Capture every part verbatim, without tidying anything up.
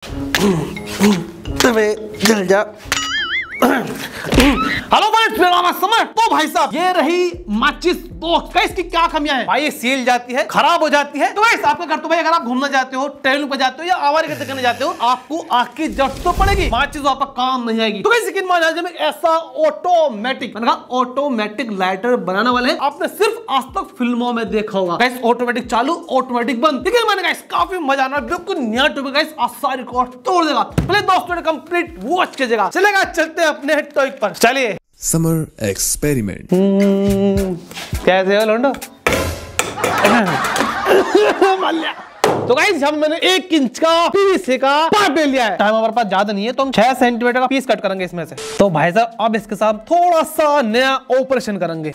जल जा। Hello friends, मेरा नाम है समर। तो भाई साहब, ये रही माचिस बॉक्स। गाइस इसकी क्या कमियां हैं? भाई ये सील जाती है, खराब हो जाती है। तो गाइस आपका घर तो भाई अगर आप घूमना जाते हो, ट्रेन पे जाते हो या आवारागर्दी करने जाते हो, आपको आग की जरूरत तो पड़ेगी, माचिस वहां पर काम नहीं आएगी। तो गाइस लेकिन मान लीजिए मैं ऐसा ऑटोमेटिक मैंने कहा ऑटोमेटिक लाइटर बनाने वाले हैं, आपने सिर्फ आज तक फिल्मों में देखा होगा। गाइस ऑटोमेटिक चालू, ऑटोमेटिक बंद। लेकिन मैंने गाइस काफी मजा आना, बिल्कुल नया टॉपिक गाइस, आज सारे रिकॉर्ड तोड़ देगा। पहले दोस्तों ने कंप्लीट वॉच कीजिएगा। चलेगा, चलते हैं अपने टॉपिक पर। चलिए। Summer experiment. कैसे हो लोंडो? तो गाइस हम मैंने एक इंच का पीवीसी का पाइप ले लिया है। टाइम हमारे पास ज्यादा नहीं है, तो हम छह सेंटीमीटर का पीस कट करेंगे इसमें से। तो भाई साहब अब इसके साथ थोड़ा सा नया ऑपरेशन करेंगे।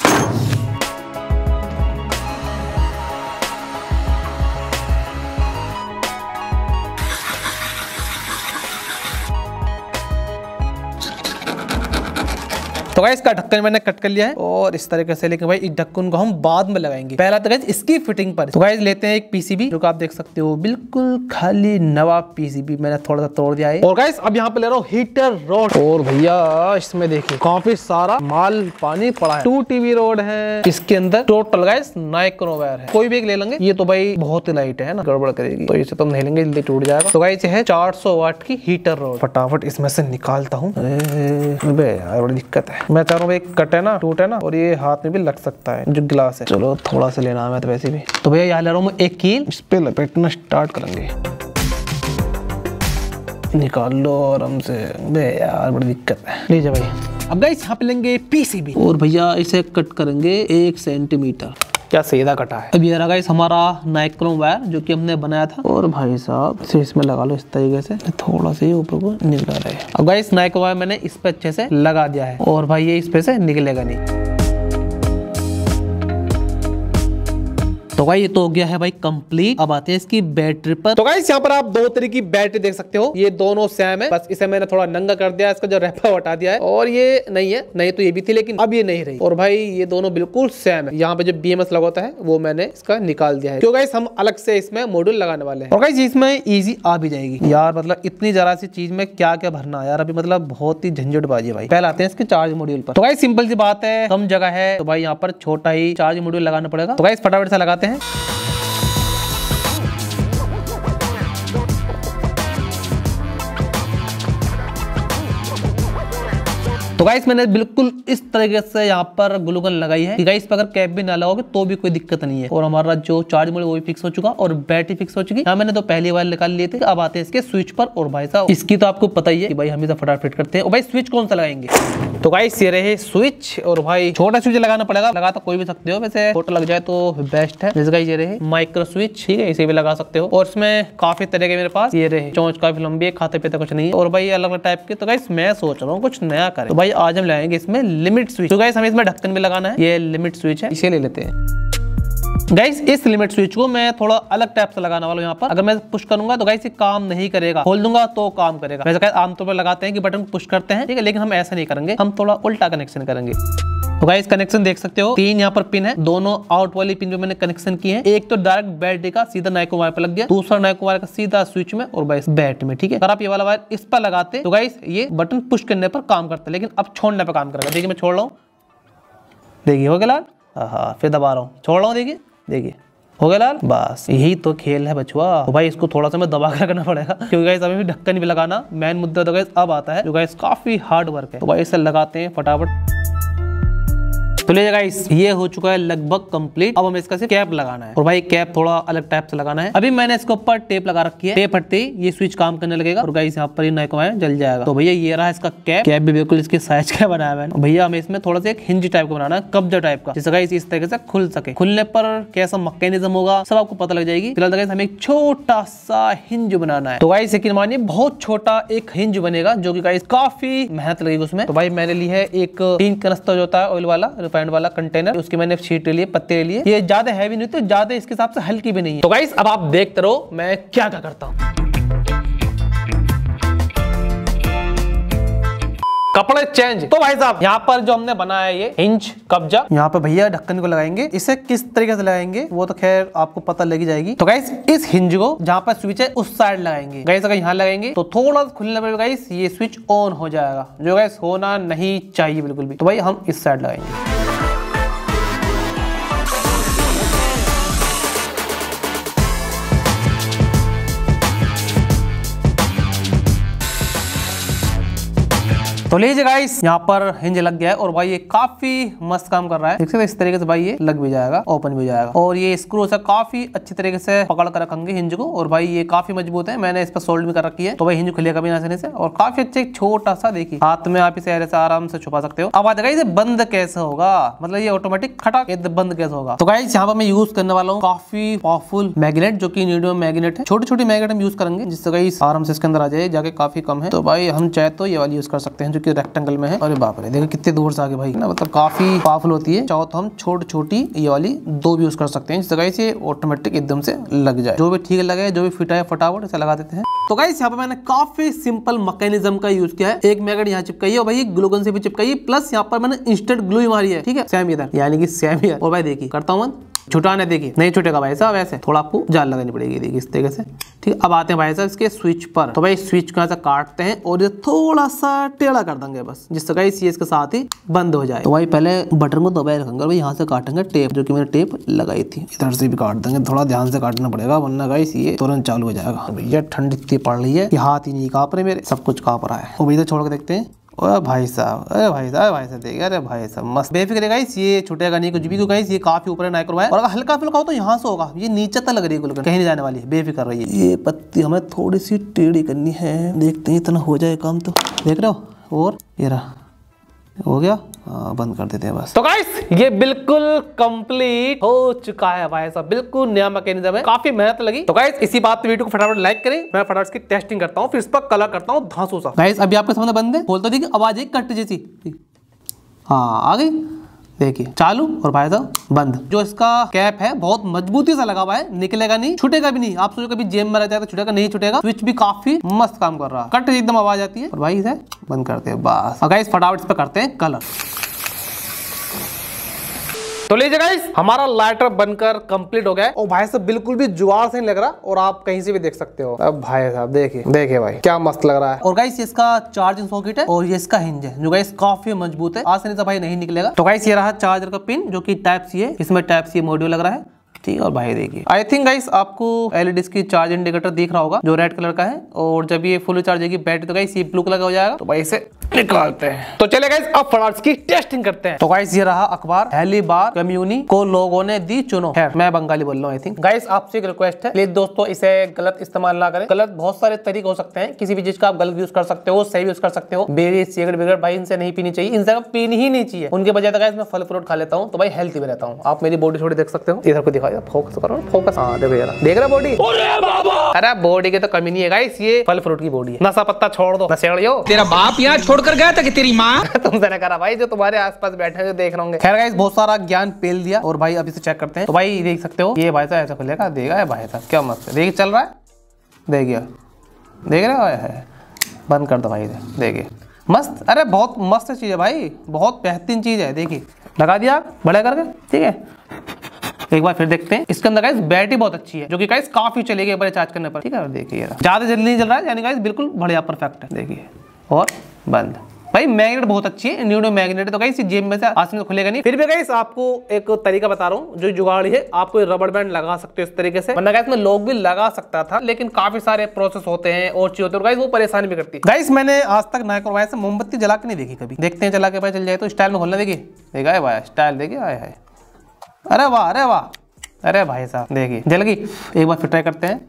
तो गाइस इसका ढक्कन मैंने कट कर लिया है और इस तरीके से, लेकिन भाई इस ढक्कन को हम बाद में लगाएंगे। पहला तो गाइस इसकी फिटिंग पर। तो गाइस लेते हैं एक पीसीबी, जो कि आप देख सकते हो बिल्कुल खाली नवा पीसीबी मैंने थोड़ा सा तोड़ दिया है। और गाइस अब यहाँ पे ले रहा हूँ हीटर रोड। और भैया इसमें देखिए काफी सारा माल पानी पड़ा है। टू टीवी रोड है इसके अंदर। टोटल गाइस नाइक्रो वायर है, कोई भी एक ले लेंगे। ये तो भाई बहुत ही लाइट है ना, गड़बड़ करेगी, तो इसे तो हम नहीं लेंगे, जल्दी टूट जाएगा। तो गाइस है चार सौ वाट की हीटर रोड। फटाफट इसमें से निकालता हूँ। यार बड़ी दिक्कत है, मैं चाह रहा हूँ एक कट है ना, टूट है ना, और ये हाथ में भी लग सकता है जो गिलास है। चलो थोड़ा सा लेना है तो वैसे भी। तो भैया यहाँ ले रहा हूँ मैं एक कील, इस पे लपेटना स्टार्ट करेंगे। निकाल लो आराम से। बे यार बड़ी दिक्कत है, लीजिए भाई। अब गाइस यहाँ पे लेंगे पीसीबी और भैया इसे कट करेंगे एक सेंटीमीटर। क्या सीधा कटा है। अब ये रहा गाइस हमारा नाइक्रोम वायर जो कि हमने बनाया था। और भाई साहब इसे इसमें लगा लो इस तरीके से, थोड़ा सा ही ऊपर को निकला रहे। अब गाइस नाइक्रोम वायर मैंने इस पे अच्छे से लगा दिया है और भाई ये इस पे से निकलेगा नहीं। तो भाई ये तो हो गया है भाई कंप्लीट। अब आते हैं इसकी बैटरी पर। तो गाइस यहाँ पर आप दो तरह की बैटरी देख सकते हो, ये दोनों सेम है, बस इसे मैंने थोड़ा नंगा कर दिया, इसका जो रैपर हटा दिया है। और ये नहीं है, नहीं तो ये भी थी लेकिन अब ये नहीं रही। और भाई ये दोनों बिल्कुल सेम है। यहाँ पे जो बीएमएस लगा होता है वो मैंने इसका निकाल दिया है, क्यों गाइस हम अलग से इसमें मॉड्यूल लगाने वाले हैं। और गाइस इसमें इजी आ भी जाएगी यार, मतलब इतनी जरा सी चीज में क्या क्या भरना है यार, अभी मतलब बहुत ही झंझटबाजी है भाई। पहले आते हैं इसके चार्ज मॉड्यूल पर। तो गाइस सिंपल सी बात है, कम जगह है तो भाई यहाँ पर छोटा ही चार्ज मॉड्यूल लगाना पड़ेगा। तो गाइस फटाफट से लगाते हैं। तो गाइस मैंने बिल्कुल इस तरीके से यहाँ पर ग्लू गन लगाई है कि गाइस पे अगर कैप भी ना लगाओगे तो भी कोई दिक्कत नहीं है। और हमारा जो चार्ज मॉड्यूल वो भी फिक्स हो चुका और बैटरी फिक्स हो चुकी। यहाँ मैंने तो पहली बार निकाल लिए थे। अब आते हैं इसके स्विच पर। और भाई साहब इसकी तो आपको पता ही है कि भाई हमेशा फटाफट करते हैं। और भाई स्विच कौन सा लगाएंगे? तो गाइस ये रहे स्विच। और भाई छोटा स्विच लगाना पड़ेगा, लगा तो कोई भी सकते हो, वैसे छोटा लग जाए तो बेस्ट है। जैसे गाइस ये रहे माइक्रो स्विच, ठीक है, इसे भी लगा सकते हो। और इसमें काफी तरह के मेरे पास ये रहे, चोंच काफी लंबी है, खाते पीते कुछ नहीं है। और भाई अलग अलग टाइप के। तो गाइस मैं सोच रहा हूँ कुछ नया करें। तो भाई आज हम लाएंगे इसमें लिमिट स्विच। तो गाइस हमें इसमें ढक्कन भी लगाना है, ये लिमिट स्विच है, इसे ले लेते हैं। गाइस इस लिमिट स्विच को मैं थोड़ा अलग टाइप से लगाने वाला हूँ। यहाँ पर अगर मैं पुश करूंगा तो गाइस ये काम नहीं करेगा, खोल दूंगा तो काम करेगा। वैसे गाइस आमतौर पर लगाते हैं कि बटन पुश करते हैं, ठीक है, लेकिन हम ऐसा नहीं करेंगे, हम थोड़ा उल्टा कनेक्शन करेंगे। तो गाइस कनेक्शन देख सकते हो, तीन यहाँ पर पिन है, दोनों आउट वाली पिन जो मैंने कनेक्शन की है। एक तो डायरेक्ट बैटरी का सीधा नाइक्रो वायर पर लग गया, दूसरा नाइक्रो वायर का सीधा स्विच में और गाइस बैटरी में, ठीक है। अगर आप ये वाला वायर इस पर लगाते तो गाइस ये बटन पुश करने पर काम करता है, लेकिन अब छोड़ने पर काम करेगा। देखिए मैं छोड़ रहा हूँ, देखिए हो गया लाल। हाँ फिर दबा रहा हूँ, छोड़ रहा हूँ, देखिए देखिए हो गया लाल। बस यही तो खेल है बचवा। तो भाई इसको थोड़ा सा मैं दबा कर रखना पड़ेगा, क्योंकि गाइस अभी भी ढक्कन भी लगाना मेन मुद्दा तो गाइस अब आता है, जो गाइस काफी हार्ड वर्क है। तो भाई इसे लगाते हैं फटाफट। तो ले गाइस ये हो चुका है लगभग कंप्लीट। अब हमें इसका सिर्फ कैप लगाना है। और भाई कैप थोड़ा अलग टाइप से लगाना है। अभी मैंने इसके ऊपर टेप लगा रखी है, टेप हटते ही ये स्विच काम करने लगेगा और गाइस यहाँ पर ही नाइक्रो वायर जल जाएगा। तो भैया ये रहा इसका कैप। कैप भी बिल्कुल इसके साइज का बनाया है मैंने। भैया हमें इसमें थोड़ा सा एक हिंज टाइप का बनाना है, कब्जा टाइप का, जिससे गाइस इस तरीके से खुल सके। खुलने पर कैसा मैकेनिज्म होगा सब आपको पता लग जाएगी। फिलहाल गाइस हमें एक छोटा सा हिंज बनाना है। तो गाइस यकीन मानिए बहुत छोटा एक हिंज बनेगा, जो कि गाइस काफी मेहनत लगेगी उसमें। तो भाई मैंने ली है एक तीन कनस्तर जो होता है ऑयल वाला, रिफाइंड वाला कंटेनर, उसकी मैंने शीट ले ली, पत्ते ले लिए। ये ज्यादा हैवी नहीं, तो ज्यादा इसके हिसाब से हल्की भी नहीं है। तो गाइस अब आप देखते रहो मैं क्या क्या करता हूँ। कपड़े चेंज। तो भाई साहब यहाँ पर जो हमने बनाया है ये हिंज कब्जा, यहाँ पर भैया ढक्कन को लगाएंगे। इसे किस तरीके से लगाएंगे वो तो खैर आपको पता लगी जाएगी। तो गाइस इस हिंज को जहाँ पर स्विच है उस साइड लगाएंगे। गाइस अगर यहाँ लगाएंगे तो थोड़ा खुलने पर गाइस ये स्विच ऑन हो जाएगा, जो गाइस होना नहीं चाहिए बिल्कुल भी। तो भाई हम इस साइड लगाएंगे। तो लीजिए गाइस यहाँ पर हिंज लग गया है और भाई ये काफी मस्त काम कर रहा है। देख सकते इस तरीके से भाई ये लग भी जाएगा, ओपन भी हो जाएगा। और ये स्क्रू से काफी अच्छी तरीके से पकड़ कर रखेंगे हिंज को। और भाई ये काफी मजबूत है, मैंने इस पर सोल्ड भी कर रखी है, तो भाई हिंज खुलेगा भी आसानी से। और काफी अच्छे छोटा सा देखिए हाथ में आप इसे ऐसे आराम से छुपा सकते हो। अब आ जाएगा इसे बंद कैसे होगा, मतलब ये ऑटोमेटिक खटक बंद कैसे होगा। तो गाइस यहाँ पर मैं यूज करने वाला हूँ काफी पावरफुल मैग्नेट, जो की नीडियम मैग्नेट है। छोटी छोटी मैग्नेट हम यूज करेंगे जिससे गाइस आराम से इसके अंदर आ जाए, जाके काफी कम है। तो भाई हम चाहे तो ये वाली यूज कर सकते हैं जो की रेक्टेंगल में है। अरे बाप रे देखो कितने दूर से आगे भाई ना, मतलब काफी पावरफुल होती है। चाहो तो हम छोटी छोटी ये वाली दो भी यूज कर सकते हैं जिससे गाइस ये ऑटोमेटिक एकदम से लग जाए। जो भी ठीक लगे, जो भी फिट है फटाफट ऐसा लगा देते हैं। तो गाइस यहाँ पे मैंने काफी सिंपल मैकेनिज्म का यूज किया है। एक मैग्नेट यहाँ चिपकाई है और भाई ग्लू गन से भी चिपकाई है, प्लस यहाँ पर मैंने इंस्टेंट ग्लू ही मारी है। ठीक है, सेम इधर यानी कि सेम ही है। और भाई देखिए करता हूँ छुटाने, देखिए नहीं छुटेगा भाई साहब, ऐसे थोड़ा आपको जाल लगानी पड़ेगी। देखिए इस तरीके से। ठीक है, अब आते हैं भाई साहब इसके स्विच पर। तो भाई स्विच को ऐसा काटते हैं और ये थोड़ा सा टेढ़ा कर देंगे बस, जिससे गाइस ये इसके साथ ही बंद हो जाए। तो भाई पहले बटन को दबाए रखेंगे और भाई यहाँ से काटेंगे टेप, जो कि मैंने टेप लगाई थी। इधर से भी काट देंगे, थोड़ा ध्यान से काटना पड़ेगा वरना गाइस ये तुरंत चालू हो जाएगा। भैया ठंड इतनी पड़ रही है कि हाथ ही नहीं कांप रहे मेरे, सब कुछ कांप रहा है। और भैया छोड़ के देखते हैं। अरे भाई साहब, अरे भाई साहब, भाई साहब देखिए, अरे भाई साहब मस्त बेफिक्र गाइस, ये छूटेगा नहीं कुछ भी, क्योंकि गाइस ये काफी ऊपर नाइक्रो है। और अगर हल्का फुल्का हो तो यहाँ से होगा, ये नीचे तक लग रही है गुलगन, कहीं नहीं जाने वाली है, बेफिक्र रही है। ये पत्ती हमें थोड़ी सी टेढ़ी करनी है, देखते हैं इतना हो जाए काम। तो देख रहे हो, और ये रहा हो गया। हाँ बंद कर देते हैं बस। तो गाइस ये बिल्कुल कंप्लीट हो चुका है भाई साहब, बिल्कुल नया मैकेनिज्म है, काफी मेहनत लगी। तो गाइस इसी बात पे वीडियो को फटाफट लाइक करें, मैं फटाफट इसकी टेस्टिंग करता हूँ, फिर इस पर कलर करता हूँ धांसू सा। गाइस अभी आपके सामने बंद है, बोलता देखिए आवाज एक कट जैसी। हाँ आ गई, देखिए चालू और भाई साहब बंद। जो इसका कैप है बहुत मजबूती से लगा हुआ है, निकलेगा नहीं, छूटेगा भी नहीं। आप सोचो कभी जेब में रह जाए तो छूटेगा नहीं, छूटेगा। स्विच भी काफी मस्त काम कर रहा है, कट एकदम आवाज आती है। और भाई इसे बंद करते हैं बस। और गाइस फटाफट इस पे करते हैं कलर। तो लीजिए गाइस हमारा लाइटर बनकर कंप्लीट हो गया है और भाई साहब बिल्कुल भी जुगाड़ से नहीं लग रहा, और आप कहीं से भी देख सकते हो। अब भाई साहब देखिए देखिए भाई क्या मस्त लग रहा है। और गाइस इसका चार्जिंग सॉकेट है और ये इसका हिंज है जो गाइस काफी मजबूत है, आसानी से भाई नहीं निकलेगा। तो गाइस ये रहा चार्जर का पिन जो कि टाइप सी है, इसमें टाइप सी मॉड्यूल लग रहा है। ठीक है, और भाई देखिए आई थिंक गाइस आपको एलईडी की चार्ज इंडिकेटर दिख रहा होगा जो रेड कलर का है। और जब ये फुल चार्ज होगी बैटरी तो गाइस ये ब्लू कलर का हो जाएगा। तो भाई इसे निकालते हैं। तो चले गाइस अब फटाफट की टेस्टिंग करते हैं। तो गाइस ये रहा अखबार, पहली बार कम्युनी को लोगों ने दी चुनो। खैर मैं बंगाली बोल रहा हूँ आई थिंक। गाइस आपसे एक रिक्वेस्ट है, प्लीज दोस्तों इसे गलत इस्तेमाल ना करें। गलत बहुत सारे तरीके हो सकते हैं, किसी भी चीज का आप गलत यूज कर सकते हो, सही यूज कर सकते हो। बेरी सिगरेट बिगरेट भाई इनसे नहीं पीनी चाहिए, इनसे पीनी ही नहीं चाहिए। उनके बजाय गाइस मैं फल फ्रूट खा लेता हूँ तो भाई हेल्थी भी रहता हूँ। आप मेरी बॉडी थोड़ी देख सकते हो, इधर को दिखाओ, फोकस करो फोकस। हाँ देखो यार, देख रहा बॉडी। अरे बॉडी के तो कमी नहीं है गाइस, ये फल फ्रूट की बॉडी है। नशा पत्ता छोड़ दो, नशेड़ियो। तेरा बाप यहाँ छोड़कर गया था कि तेरी माँ? तुमसे ना करा भाई, जो तुम्हारे आसपास बैठे हैं देख रहे होंगे। खैर गाइस बहुत सारा ज्ञान पेल दिया और भाई अभी से चेक करते हैं। तो भाई देख सकते हो ये भाई साहब ऐसा खुलेगा, देगा है भाई साहब क्या मस्त है। देखिए चल रहा है, देखिए देख रहे हो, बंद कर दो भाई, देखिए मस्त। अरे बहुत मस्त चीज है भाई, बहुत बेहतरीन चीज है। देखिए लगा दिया बड़ा करके, ठीक है। एक बार फिर देखते हैं। इसके अंदर गाइस बैटरी बहुत अच्छी है जो कि गाइस काफी चलेगी एक बार चार्ज करने पर। ठीक है, देखिए ज्यादा जल्दी नहीं चल रहा है, यानी गाइस बिल्कुल बढ़िया परफेक्ट है। देखिए और बंद। भाई मैग्नेट बहुत अच्छी है, न्यूडो मैग्नेट। तो गाइस जेब में से आसानी से खुलेगा नहीं। फिर भी गाइस आपको एक तरीका बता रहा हूँ, जो जुगाड़ी है आपको रबड़ बैंड लगा सकते हो इस तरीके से, वरना गाइस मैं लोग भी लगा सकता था, लेकिन काफी सारे प्रोसेस होते हैं और चीज होती है, गाइस वो परेशानी भी करती है। गाइस मैंने आज तक नाइक्रोवायर से मोमबत्ती जला के नहीं देखी कभी, देखते हैं चला के पता चल जाए। तो स्टाइल में खोलना, देखिए देखा है भाई स्टाइल, देखिए आए है। अरे वाह, अरे वाह, अरे भाई साहब देखिए जल गई। एक बार फिर ट्राई करते हैं।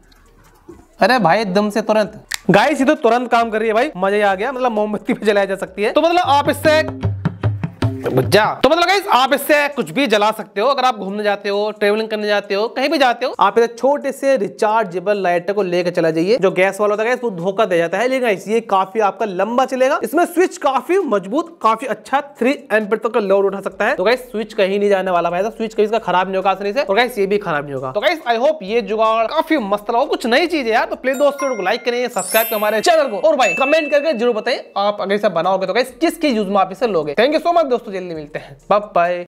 अरे भाई एकदम से तुरंत, गाइस ये तो तुरंत काम कर रही है भाई, मजा ही आ गया। मतलब मोमबत्ती पे जलाया जा सकती है। तो मतलब आप इससे बुझा। तो मतलब गाइस आप इससे कुछ भी जला सकते हो। अगर आप घूमने जाते हो, ट्रेवलिंग करने जाते हो, कहीं भी जाते हो, आप इसे छोटे से रिचार्जेबल लाइटर को लेकर चला जाइए। जो गैस वाला होता है वो धोखा दे जाता है, लेकिन ये काफी आपका लंबा चलेगा। इसमें स्विच काफी मजबूत, काफी अच्छा थ्री एम्पीयर तक का लोड उठा सकता है। तो गाइस स्विच कहीं नहीं जाने वाला भाई, स्विच कहीं इसका खराब नहीं होगा आसानी से, और गाइस ये भी खराब नहीं होगा। तो गाइस आई होप ये जुगाड़ काफी मस्त लगा, कुछ नई चीज है यार। तो प्लीज दोस्तों को लाइक करें, सब्सक्राइब करें हमारे चैनल को, और भाई कमेंट करके जरूर बताएं आप अगर इसे बनाओगे तो गाइस किसकी यूज में आप इसे लोगे। थैंक यू सो मच दोस्तों, जल्दी मिलते हैं, बाय बाय।